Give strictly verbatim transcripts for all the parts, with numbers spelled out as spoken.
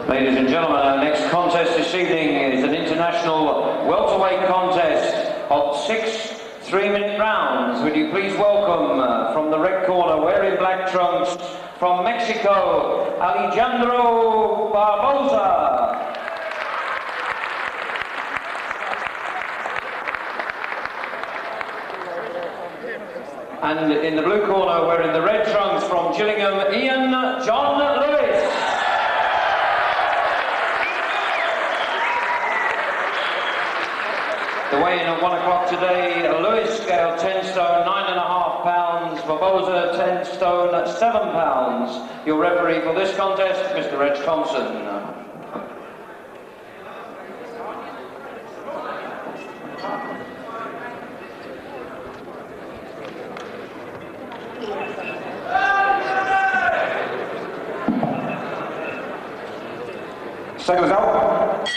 Ladies and gentlemen, our next contest this evening is an international welterweight contest of six three-minute rounds. Would you please welcome uh, from the red corner, wearing black trunks, from Mexico, Alejandro Barbosa. And in the blue corner, wearing the red trunks, from Gillingham, Ian John Lewis. The weigh-in at one o'clock today, Lewis scale ten stone, nine and a half pounds, Barbosa ten stone, seven pounds. Your referee for this contest, Mister Reg Thompson. Seconds out.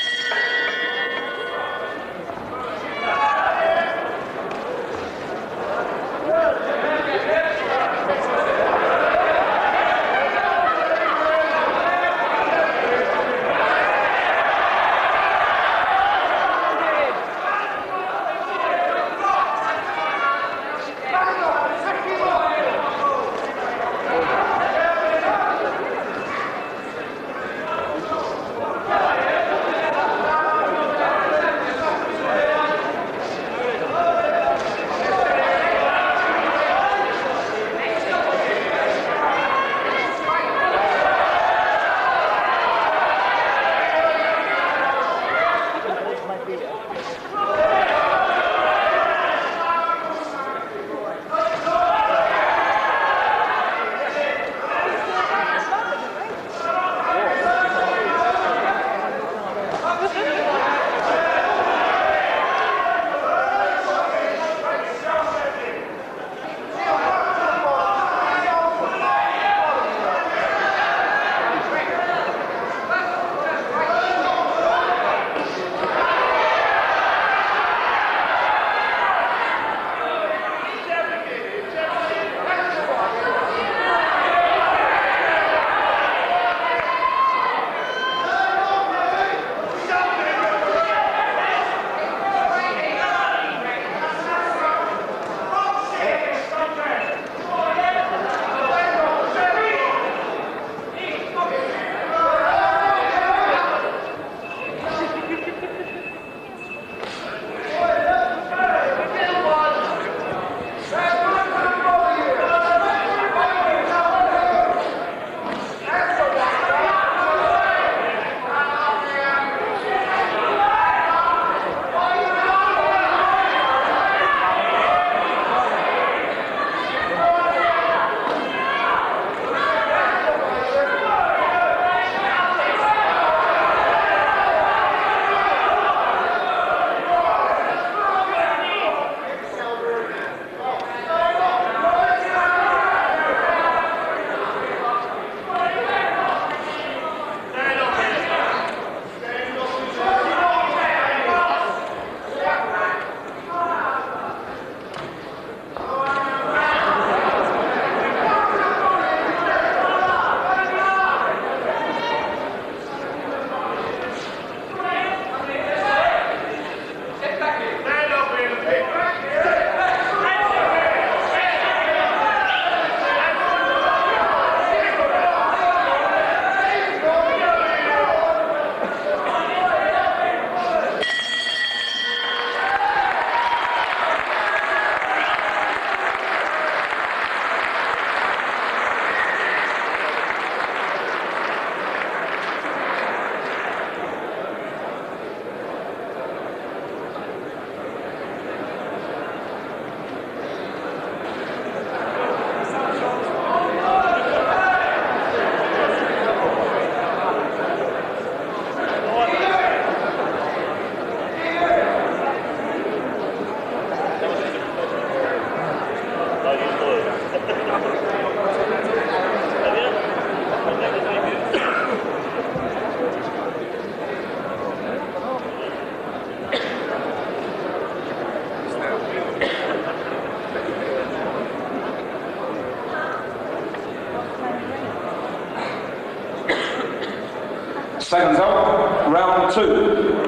Seconds out, round two.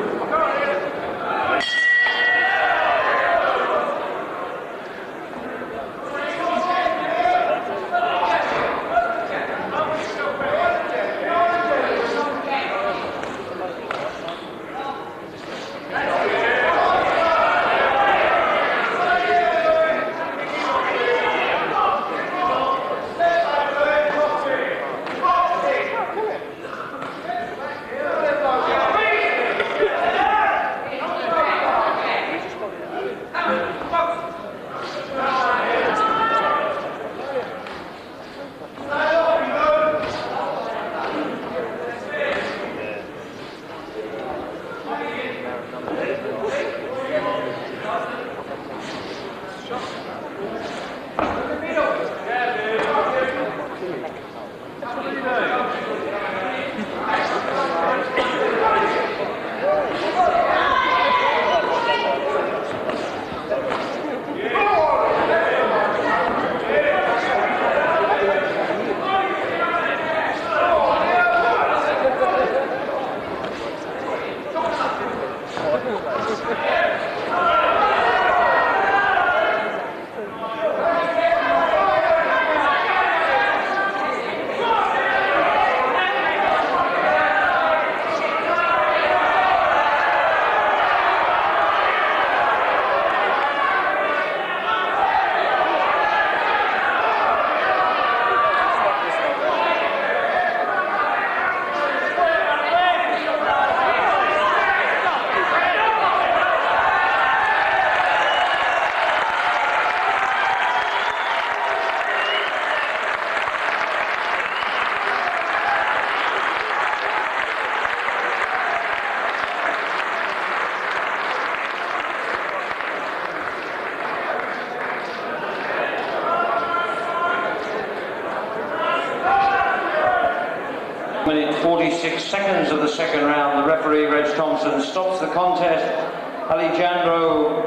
Minute forty-six seconds of the second round, the referee, Reg Thompson, stops the contest. Alejandro